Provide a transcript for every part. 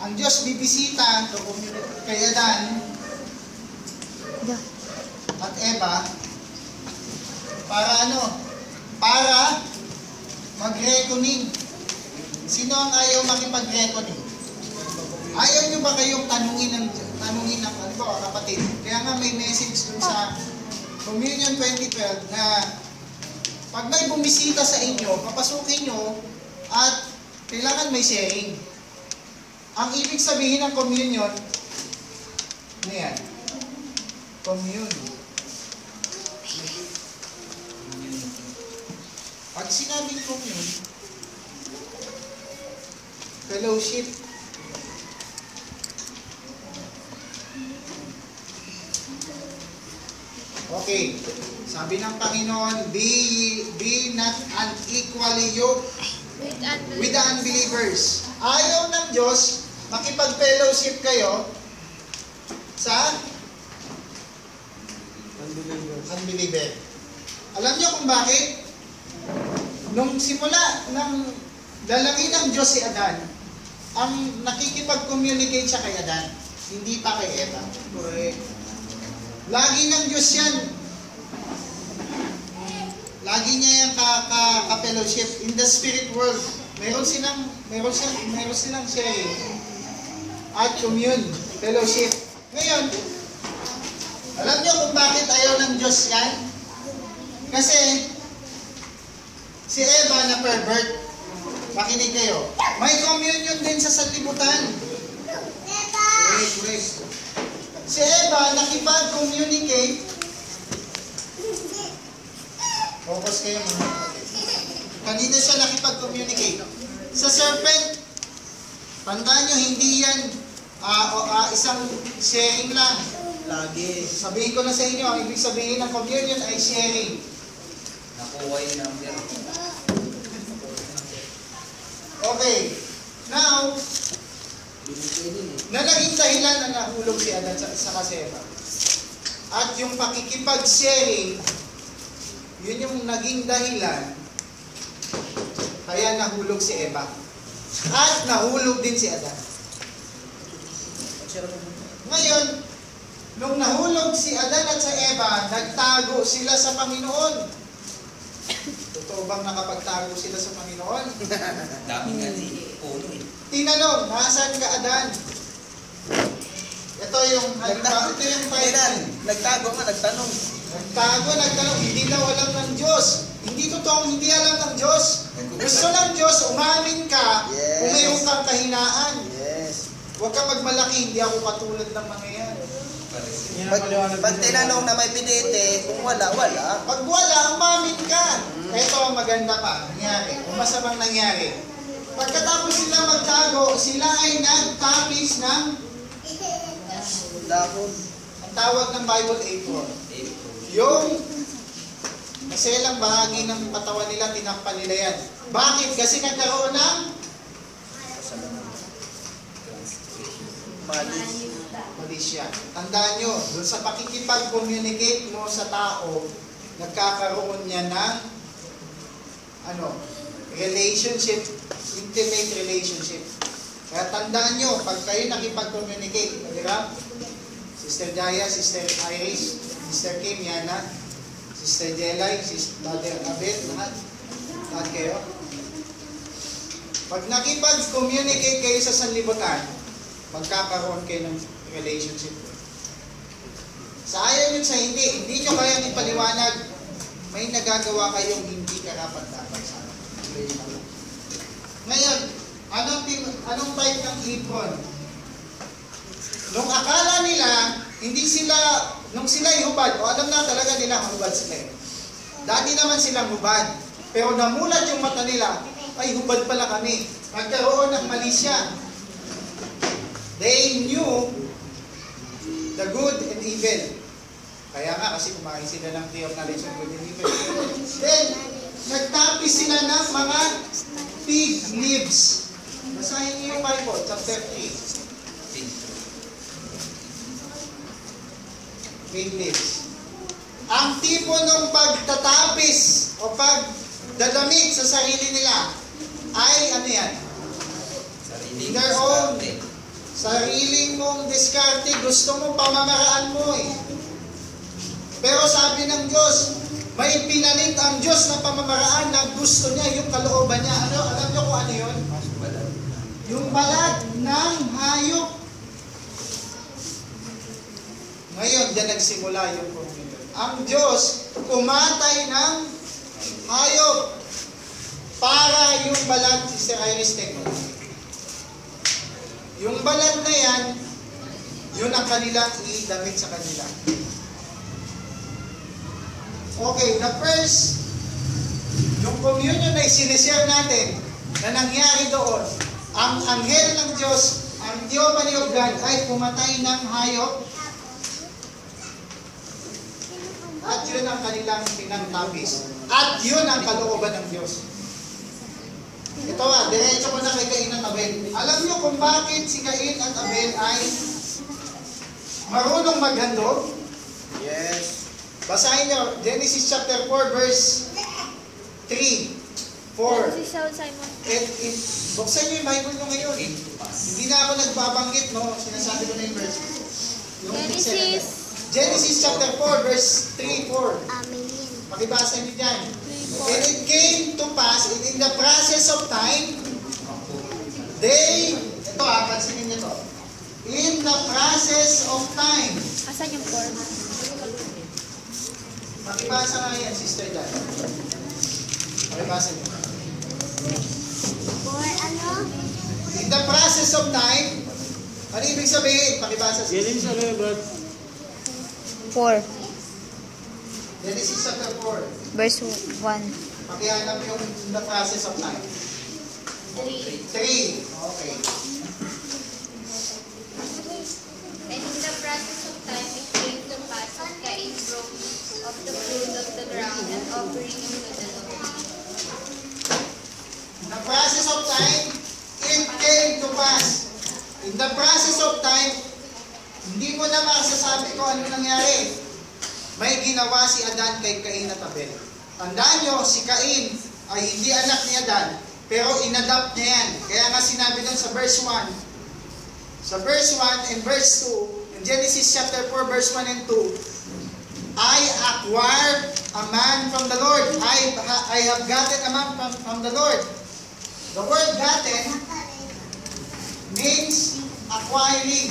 ang Diyos bibisita kay Adan at Eva para ano? Para mag-reckoning. Sino ang ayaw makipag-reckoning? Ayaw nyo ba kayong tanungin ng ano ba, kapatid? Kaya nga may message dun sa Communion 2012 na pag may bumisita sa inyo, papasukin nyo at kailangan may sharing. Ang ibig sabihin ng communion, ano yan? Commune. Pag sinabing commune, fellowship. Okay. Sabi ng Panginoon, be not unequally yoked with the unbelievers. Ayaw ng Diyos makipag-fellowship kayo sa unbeliever. Alam niyo kung bakit? Nung simula ng lalaki ng Diyos si Adan, ang nakikipag-communicate siya kay Adan, hindi pa kay Eva. Lagi ng Diyos yan. Lagi niya yung ka-fellowship. In the spirit world, meron silang sharing at commune, fellowship. Ngayon, alam niyo kung bakit ayaw ng Diyos yan? Kasi, si Eva na pervert, makinig kayo, may communion din sa sanlibutan. Si Eva nakipag-communicate. Focus kayo muna. Kanina siya nakipag-communicate. Sa serpent, tandaan nyo, hindi yan isang sharing lang. Lagi. Sabihin ko na sa inyo, ang ibig sabihin ng communion ay sharing. Nakuha yung number. Okay. Now, na naging dahilan na nahulog si Adan sa Eva. At yung pakikipag-sharing, yun yung naging dahilan kaya nahulog si Eva. At nahulog din si Adan. Ngayon, nung nahulog si Adan at sa Eva, nagtago sila sa Panginoon. Totoo bang nakapagtago sila sa Panginoon? Dami nga puno eh. Tinanong, nasaan ka, Adan? Ito yung title. Nagtago nga, nagtanong. Nagtanong, hindi daw alam ng Diyos. Hindi totoong hindi alam ng Diyos. Gusto ng Diyos, umamin ka kung mayroon kang kahinaan. Yes. Huwag ka magmalaki, hindi ako katulad ng mga yan. Pag tinanong na may piniti, kung wala, wala. Pag wala, umamin ka. Ito ang maganda pa, nangyari. Kung masamang nangyari. Pagkatapos sila magtago, sila ay nagtapis ng Dahon. ang tawag ng Bible apron. Yung maselang bahagi ng katawan nila, tinakpan nila yan. Bakit? Kasi nagkaroon ng mali siya. Tandaan nyo, dun sa pakikipag-communicate mo sa tao, nagkakaroon niya ng relationship, intimate relationship. Kaya tandaan nyo, pag kayo nakipag-communicate, Sister Jaya, Sister Iris, Sister Kim, Yana, Sister Jelay, Sister Brother Abed, lahat kayo. Pag nakipag-communicate kayo sa sanlibutan, magkakaroon kayo ng relationship. Sa ayaw nyo sa hindi nyo kayang ipaliwanag, may nagagawa kayong hindi karapat-dapat sa akin. Ngayon, anong type ng apron? Nung akala nila, nung sila hubad, alam na talaga nila hubad sila. Dati naman silang hubad, pero namulat yung mata nila, ay hubad pala kami. Nagkaroon ng mali siya. They knew the good and evil. Kaya nga, kasi kumain sila ng tree of knowledge of good and evil. Then, nagtapis sila ng mga fig leaves. Basahin niyo yung Bible, chapter 3. Fig leaves. Ang tipo ng pagtatapis o pagdadamit sa sarili nila ay ano yan? Sarili Their own Sariling mong diskarte, gusto mo pamamaraan mo eh. Pero sabi ng Diyos, may pinalit ang Diyos na pamamaraan na gusto niya, yung kalooban niya. Ano? Alam niyo kung ano yun? Yung balat ng hayop. Ngayon, dyan nagsimula yung formula. Ang Diyos, pumatay ng hayop para yung balat, Sister Iris Tecno. Yung balat na yan, yun ang kanilang idamit sa kanila. Okay, the first, yung communion na sinishare natin na nangyari doon, ang anghel ng Diyos, ang Theophany of God ay pumatay ng hayop at yun ang kanilang pinagtapis. At yun ang kalooban ng Diyos. Ito diretso ko na kay Cain at Abel. Alam niyo kung bakit si Cain at Abel ay marunong maghandog? Yes. Basahin niyo, Genesis chapter 4 verse 3, 4. Buksan niyo yung Bible niyo ngayon. Hindi na ako nagbabanggit, no? Sinasabi ko na yung verse. Genesis chapter 4 verse 3, 4. Pakibasa niyo dyan. And it came to pass, in the process of time, ito pansinin niyo to. In the process of time. Asan yung form? Pakibasa nga yan, Sister Dan. Pakibasa niyo. In the process of time, ano ibig sabihin? Pakibasa siya. Genesis ano yun, Brad? 4, Genesis chapter 4. verse 1. Pakihanap yung in the process of time. 3. Okay. And in the process of time, it came to pass that Cain broke of the fruit of the ground and offering unto the Lord. In the process of time, it came to pass. In the process of time, hindi mo na masasabi kung ano nangyari. May ginawa si Adan kay Cain at Abel. Tandaan nyo, si Cain ay hindi anak ni Adan, pero inadapt niya yan. Kaya nga sinabi doon sa verse 1, and verse 2, in Genesis chapter 4, verse 1 and 2, I acquired a man from the Lord. I have gotten a man from the Lord. The word gotten means acquiring.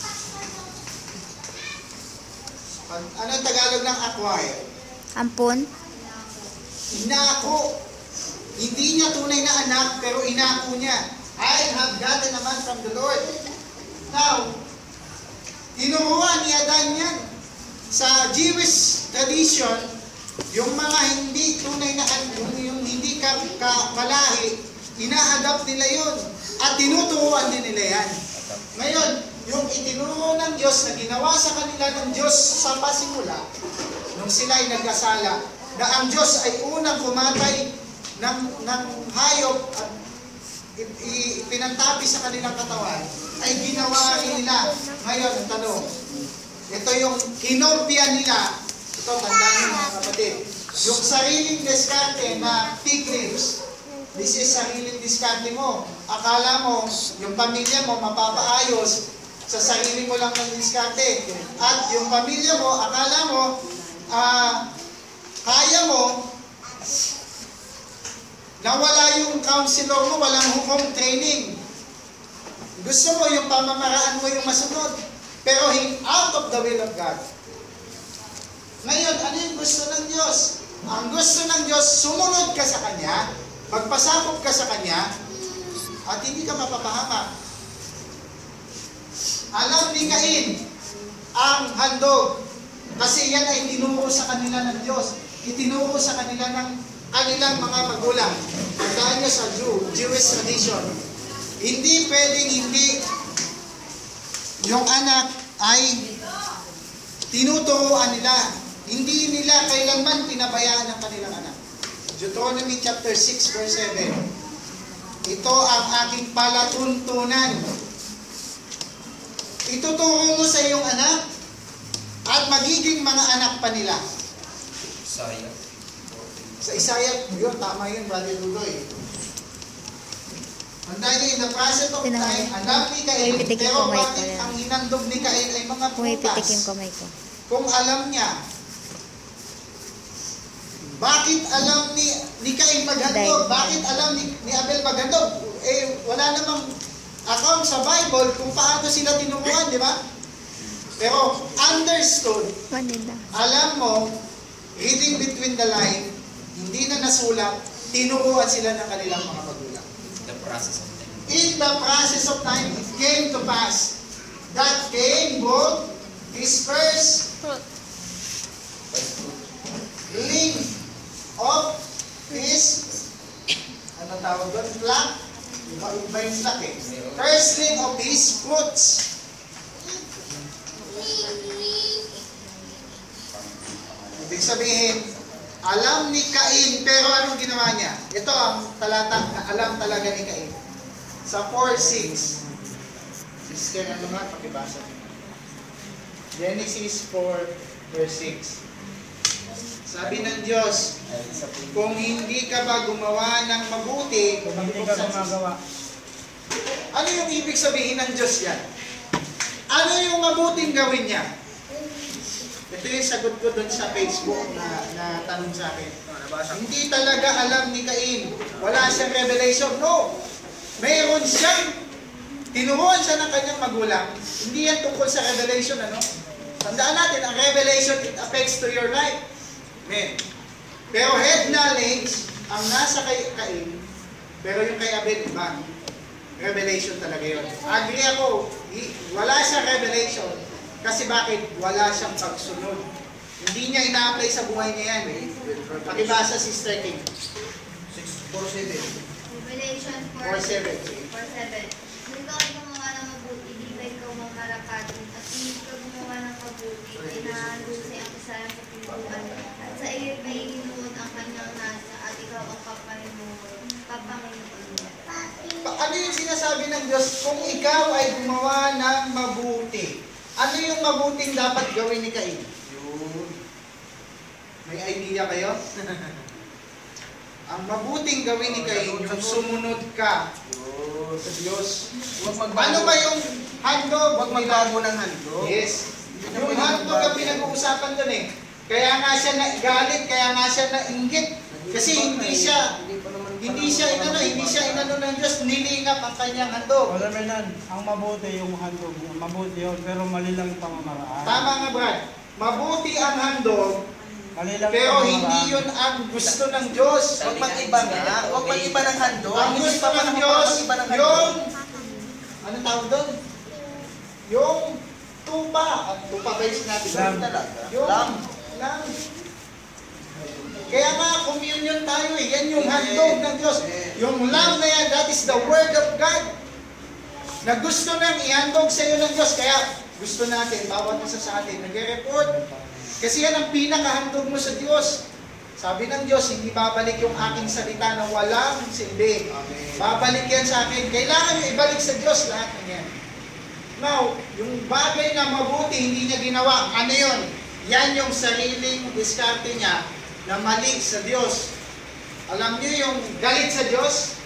Anong Tagalog ng acquire? Ampun? Inako. Hindi niya tunay na anak, pero inako niya. I have gotten a man from the Lord. Now, tinuruan ni Adan yan. Sa Jewish tradition, yung mga hindi tunay na yung hindi kalahi, ina-adapt nila yun. At tinuturuan din nila yan. Ngayon, yung itinuro ng Diyos na ginawa sa kanila ng Diyos sa pasimula, nung sila ay nagkasala, na ang Diyos ay unang kumatay ng hayop at pinantapi sa kanilang katawan, ay ginawa rin nila. Ngayon, ang tanong, ito yung kinopia nila. Ito, tandaan nyo mga kapatid. Yung sariling diskarte na pig lips, this is sariling diskarte mo. Akala mo, yung pamilya mo mapapaayos sa sarili mo lang ng diskarte. At yung pamilya mo, akala mo, kaya mo, na wala yung counselor mo, walang hukom training. Gusto mo yung pamamaraan mo yung masunod. Pero out of the will of God. Ngayon, ano yung gusto ng Diyos? Ang gusto ng Diyos, sumunod ka sa Kanya, magpasakop ka sa Kanya, at hindi ka mapapahamak. Alam ni Cain ang handog, kasi yan ay tinuro sa kanila ng Diyos. Itinuro sa kanila ng kanilang mga magulang. Tandaan nyo sa Jewish tradition. Hindi pwedeng hindi yung anak ay tinuturuan nila. Hindi nila kailanman pinabayaan ng kanilang anak. Deuteronomy chapter 6 verse 7. Ito ang aking palatuntunan. Ituturo mo sa iyong anak at magiging mga anak pa nila. Sa Isaiah, yun, tama yun, Brother Dudoy. Tandaan niyo, in the process of Tingnan mo. time, alam ni Cain, Pumipitik pero yung kamay ko bakit yan. ang hinandog ni Cain ay mga Pumipitik yung prutas? kamay ko. Kung alam niya, bakit alam ni Cain maghandog? Dahil- Bakit alam ni Abel maghandog? Eh, wala namang account sa Bible kung paano sila tinuruan, di ba? Pero understood, Manila. alam mo, reading between the line, hindi na nasulat, tinuruan sila ng kanilang mga magulang. The process of time. In the process of time, it came to pass that Cain brought his first ling of his, ano tawag doon? Flock? Iba yung flock eh. First ling of his fruits. Ibig sabihin, alam ni Cain, pero anong ginawa niya? Ito ang talatang na alam talaga ni Cain. Sa 4:6. Sister, ano nga? Pakibasa. Genesis 4, verse 6. Sabi ng Diyos, kung hindi ka ba gumawa ng mabuti, Kung hindi ka gumagawa, ano yung ibig sabihin ng Diyos yan? Ano yung mabuting gawin niya? Ito yung sagot ko doon sa Facebook na tanong sa akin. Hindi talaga alam ni Cain. Wala siyang revelation. No! Mayroon siyang tinuruan siya ng kanyang magulang. Hindi yan tungkol sa revelation, ano? Tandaan natin, ang revelation, it affects to your life. Amen. Pero head knowledge, ang nasa kay Cain, pero yung kay Abel, iba. Revelation talaga yun. Agree ako, wala siyang revelation. Kasi bakit? Wala siyang pagsunod. Hindi niya ina-apply sa buhay niya yan. Pakibasa, Sister King. 4:7. Revelation 4:7. 4:7. Kung ikaw ay gumawa ng mabuti, di ba ikaw mamarakatin? At kung ikaw gumawa ng mabuti, ay nahalusay ang kasalan sa pintuan. At sa iyo may hinuod ang kanyang nasa, at ikaw ang papanginoon niya. Ano yung sinasabi ng Diyos? Kung ikaw ay gumawa ng mabuti, ano yung mabuting dapat gawin ni Cain? May idea kayo? Ang mabuting gawin ni Cain, yung sumunod ka sa Diyos. Ano ba yung handog? Huwag magbago ng handog. Yes. Yung handog ang pinag-uusapan doon eh. Kaya nga siya nagalit, kaya nga siya nainggit. Kasi hindi siya inano ng Diyos, nilingap ang kanyang handog. wala menan, ang mabuti yung handog, mabuti yun, pero mali lang yung pamamaraan. Tama nga, Brad. Mabuti ang handog, Mali lang yung pero pamamaraan. hindi yun ang gusto ng Diyos. Huwag mag-iba nga. Huwag mag-iba ng handog. Ang Hindi gusto pa ng naman Diyos, mag-iba ng handog. yung, ano tawag doon? Yung tupa. Ang tupa ba yung sinabi doon? Lamb. Talaga. Yung Lamb. lamb. Kaya nga, communion tayo eh. Yan yung handog ng Diyos. Yung lamb na yan, that is the Word of God. Na gusto nang ihandog sa iyo ng Diyos. Kaya gusto natin, bawat isa sa atin, nagre-report. Kasi yan ang pinakahandog mo sa Diyos. Sabi ng Diyos, hindi babalik yung aking salita na walang silbi. Babalik yan sa akin. Kailangan nyo ibalik sa Diyos lahat ng yan. Now, yung bagay na mabuti, hindi niya ginawa. Ano yun? Yan yung sariling diskarte niya na mali sa Diyos. Alam niyo yung galit sa Diyos?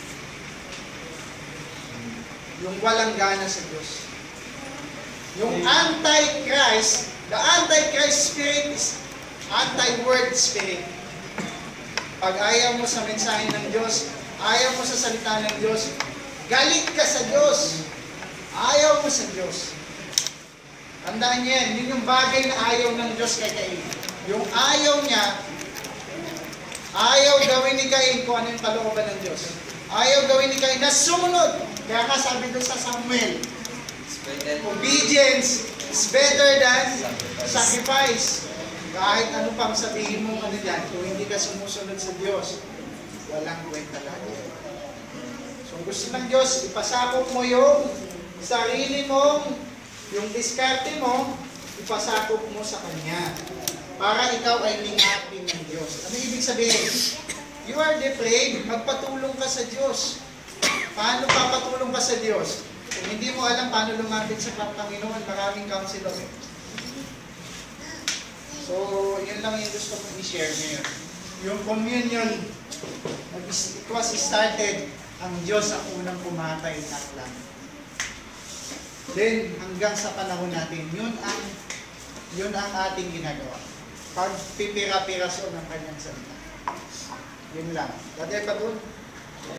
Yung walang gana sa Diyos. Yung anti-Christ, the anti-Christ spirit is anti-word spirit. Pag ayaw mo sa mensahe ng Diyos, ayaw mo sa salita ng Diyos, galit ka sa Diyos. Ayaw mo sa Diyos. Tandaan niyo yan, yun yung bagay na ayaw ng Diyos kay Cain. Yung ayaw niya, ayaw gawin ni Cain kung ano yung kalooban ng Diyos. Ayaw gawin ni Cain na sumunod. Kaya nga sabi doon sa Samuel, obedience is better than sacrifice. Kahit ano pang sabihin mo ano dyan, kung hindi ka sumusunod sa Diyos, walang kwenta lang. So gusto ng Diyos, ipasakop mo yung sarili mong, yung diskarte mo, ipasakop mo sa Kanya. Para ikaw ay lingapin ng Diyos. Ano ibig sabihin? You are depraved, magpatulong ka sa Diyos. Paano papatulong ka sa Diyos? Kung hindi mo alam paano lumapit sa Panginoon, maraming counselor. So, yun lang yung gusto kong i-share ngayon. Yung communion, it was started Ang Diyos ang unang pumatay ng langit. Then, hanggang sa panahon natin, yun ang ating ginagawa. Pagpipira-piraso ng kanyang salita. Yun lang. Lagay pa doon.